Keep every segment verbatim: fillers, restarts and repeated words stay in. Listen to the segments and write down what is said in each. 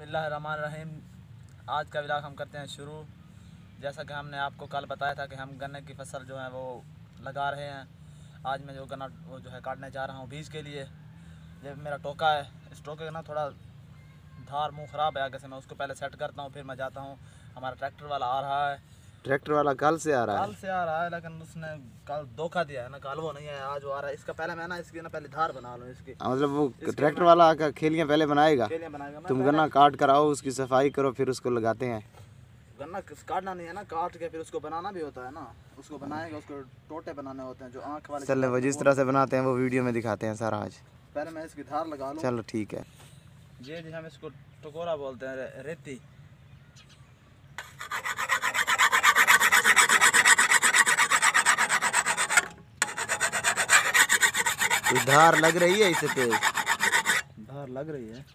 बिस्मिल्लाहिर्रहमानिर्रहीम। आज का व्लॉग हम करते हैं शुरू। जैसा कि हमने आपको कल बताया था कि हम गन्ने की फसल जो है वो लगा रहे हैं। आज मैं जो गन्ना वो जो है काटने जा रहा हूँ बीज के लिए। ये मेरा टोका है, इस टोके का ना थोड़ा धार मुंह ख़राब है आगे से, मैं उसको पहले सेट करता हूँ फिर मैं जाता हूँ। हमारा ट्रैक्टर वाला आ रहा है। ट्रैक्टर वाला कल से आ रहा है कल से आ रहा है लेकिन उसने कल धोखा दिया है ना, कल वो नहीं है, आज वो आ रहा है। इसका पहले मैं ना इसकी ना पहले धार बना लूँ इसकी। मतलब वो ट्रैक्टर वाला आकर खेलियाँ पहले बनाएगा, खेलियाँ बनाएगा। तुम गन्ना काट कर आओ, उसकी सफाई करो, फिर उसको लगाते हैं। गन्ना काटना नहीं है ना, काट के फिर उसको बनाना भी होता है ना। उसको बनाएगा, उसको टोटे बनाने होते हैं जो आँख वाले। चलो वो जिस तरह से बनाते हैं वो वीडियो में दिखाते हैं सारा आज। पहले मैं इसकी धार लगा लूँ। चलो ठीक है। ये जी हम इसको टकोरा बोलते हैं, रे, रेती। धार लग रही है इसे तेज, धार लग रही है।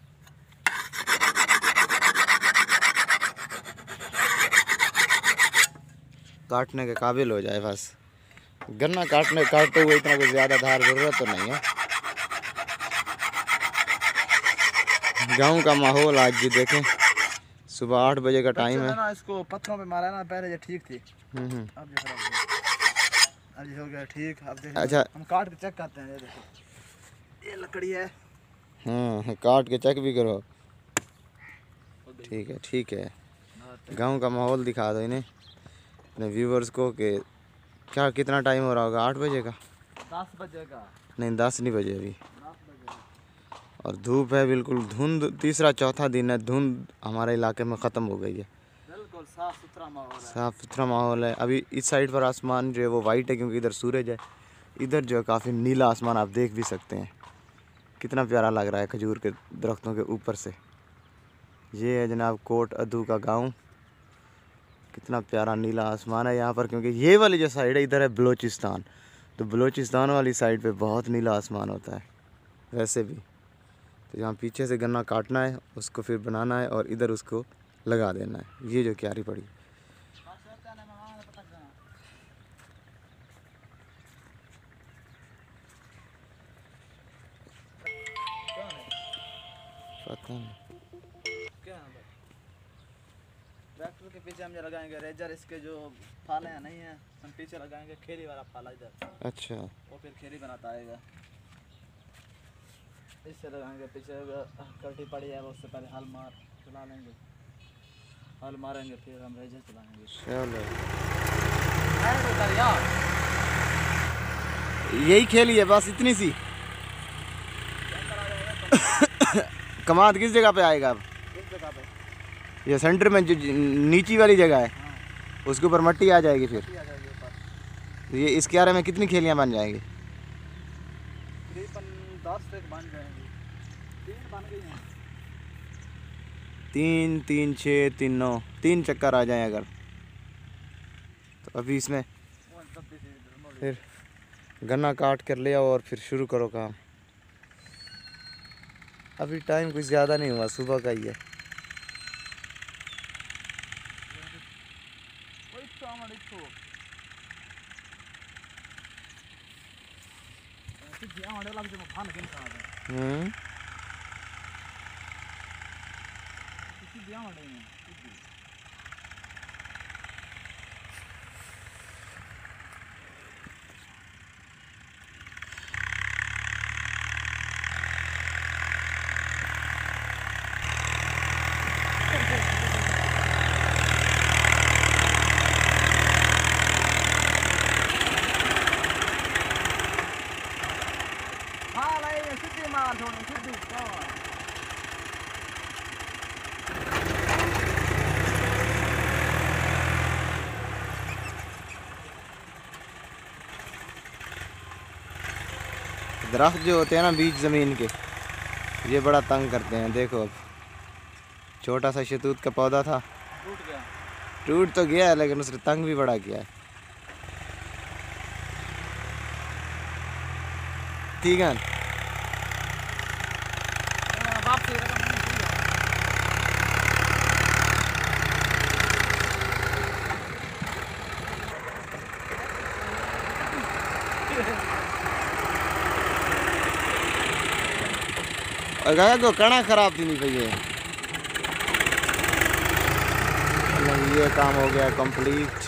काटने के काबिल हो जाए बस। गन्ना काटने काटते हुए इतना कुछ ज़्यादा धार ज़रूरत तो नहीं है। गांव का माहौल आज भी देखें, सुबह आठ बजे का टाइम है ना। इसको पत्थरों पे मारा ना, पहले ये ठीक थी, हम्म अब ये खराब हो गया। अब ये हो गया ठीक। अब देखो अच्छा हम काट के चेक करते हैं। ये देखो ये लकड़ी है। हाँ काट के चेक भी करो। ठीक है ठीक है। गांव का माहौल दिखा दो इन्हें, अपने व्यूवर्स को कि क्या कितना टाइम हो रहा होगा। आठ बजे का, दस बजे का नहीं दस नहीं बजे अभी। दस बजे। और धूप है बिल्कुल, धुंध। तीसरा चौथा दिन है, धुंध हमारे इलाके में ख़त्म हो गई है। बिल्कुल साफ सुथरा माहौल है। साफ सुथरा माहौल है। अभी इस साइड पर आसमान जो है वो वाइट है क्योंकि इधर सूरज है। इधर जो है काफ़ी नीला आसमान आप देख भी सकते हैं। कितना प्यारा लग रहा है खजूर के दरख्तों के ऊपर से। ये है जनाब कोट अदू का गांव। कितना प्यारा नीला आसमान है यहाँ पर, क्योंकि ये वाली जो साइड है इधर है बलूचिस्तान। तो बलूचिस्तान वाली साइड पे बहुत नीला आसमान होता है वैसे भी। तो यहाँ पीछे से गन्ना काटना है, उसको फिर बनाना है और इधर उसको लगा देना है। ये जो क्यारी पड़ी पता नहीं क्या है ट्रैक्टर के पीछे हम ये लगाएंगे रेजर। इसके जो फाले हैं नहीं है, हम पीछे लगाएंगे खेरी वाला फाला इधर। अच्छा वो फिर खेरी बनाता आएगा। इससे लगाएंगे पीछे कल्टी पड़ी है, उससे पहले हल मार चला लेंगे। हल मारेंगे फिर हम रेजर चलाएंगे। चलो यही खेली है बस, इतनी सी। कमाद किस जगह पे आएगा अब? इस जगह पे ये सेंटर में जो नीची वाली जगह है, हाँ। उसके ऊपर मट्टी आ जाएगी फिर। आ जाएगी ऊपर। तो ये इस क्यारे में कितनी खेलियां बन जाएंगी? तकरीबन दस तक बन जाएंगी। तीन बन गई हैं। तीन तीन छः तीन नौ, तीन चक्कर आ जाए अगर तो अभी इसमें फिर गन्ना काट कर ले आओ और फिर शुरू करो काम। अभी टाइम कुछ ज़्यादा नहीं हुआ, सुबह का ही है। हम्म दरख्त जो होते हैं ना बीच ज़मीन के, ये बड़ा तंग करते हैं। देखो अब छोटा सा शतूत का पौधा था, टूट गया। टूट तो गया है लेकिन उसने तंग भी बड़ा किया है। ठीक है और गाय को कणा खराब थी नहीं पई है। ये काम हो गया कंप्लीट।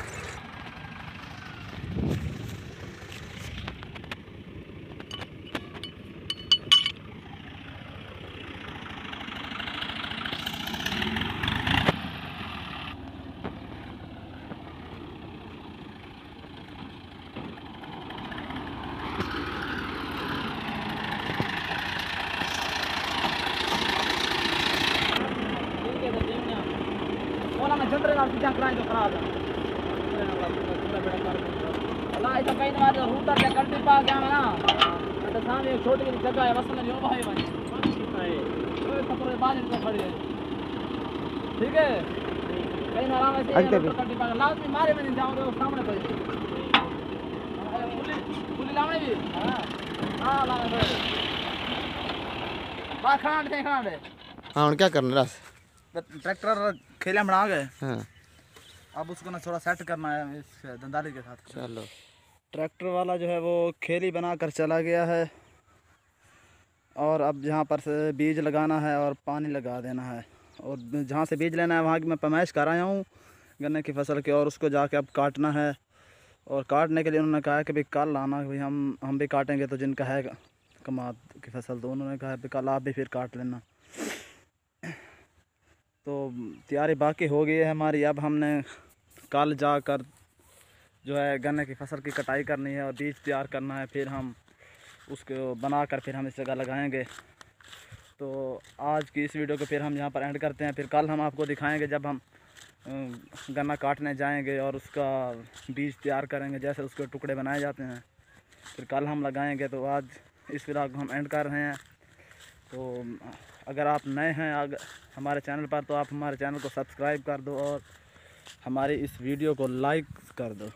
जनरे ना पीछा कराई तो खराब है अल्लाह इधर कहीं मार रूटर पे कंटी पा गया मैं ना तो सामने एक छोटी सी जगह है बस में जो भाई भाई ओए पकड़े बाज में खड़ी है ठीक है कहीं ना आराम से कंटी पा लात में मारे में नहीं जाऊंगा सामने पे पुली पुली लाने भी हां हां लाने पे बा खान दे खान दे हां और क्या करना रास ट्रैक्टर खेला बना गए। हाँ अब उसको ना थोड़ा सेट करना है इस दंदाली के साथ। चलो ट्रैक्टर वाला जो है वो खेली बना कर चला गया है और अब यहाँ पर से बीज लगाना है और पानी लगा देना है और जहाँ से बीज लेना है वहाँ की मैं पैमाइश कर आया हूँ गन्ने की फसल की और उसको जाके अब काटना है और काटने के लिए उन्होंने कहा है कि भाई कल आना भाई हम हम भी काटेंगे तो जिनका है कमाद की फसल तो उन्होंने कहा है कल आप भी फिर काट लेना। तो तैयारी बाकी हो गई है हमारी। अब हमने कल जाकर जो है गन्ने की फसल की कटाई करनी है और बीज तैयार करना है फिर हम उसको बनाकर फिर हम इस जगह लगाएंगे। तो आज की इस वीडियो को फिर हम यहाँ पर एंड करते हैं। फिर कल हम आपको दिखाएंगे जब हम गन्ना काटने जाएंगे और उसका बीज तैयार करेंगे जैसे उसके टुकड़े बनाए जाते हैं फिर कल हम लगाएंगे। तो आज इस वीडियो को हम एंड कर रहे हैं। तो अगर आप नए हैं अगर हमारे चैनल पर तो आप हमारे चैनल को सब्सक्राइब कर दो और हमारी इस वीडियो को लाइक कर दो।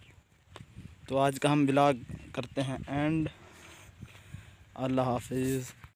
तो आज का हम व्लॉग करते हैं एंड। अल्लाह हाफिज़।